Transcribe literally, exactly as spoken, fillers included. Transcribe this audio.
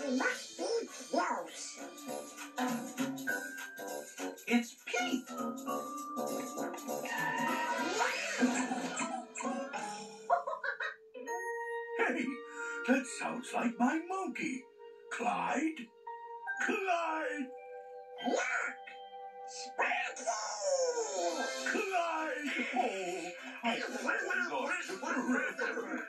He must be close. It's Pete. Hey, that sounds like my monkey. Clyde? Clyde! Look! Sparky! Clyde! Oh, I thought I lost you forever.